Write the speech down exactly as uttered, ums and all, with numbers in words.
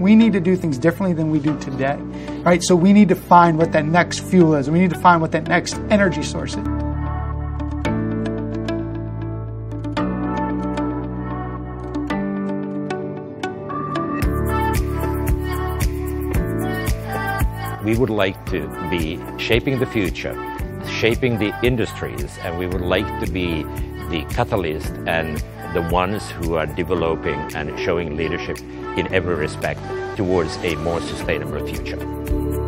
we need to do things differently than we do today, right? So we need to find what that next fuel is. We need to find what that next energy source is. We would like to be shaping the future, shaping the industries, and we would like to be the catalyst and the ones who are developing and showing leadership in every respect towards a more sustainable future.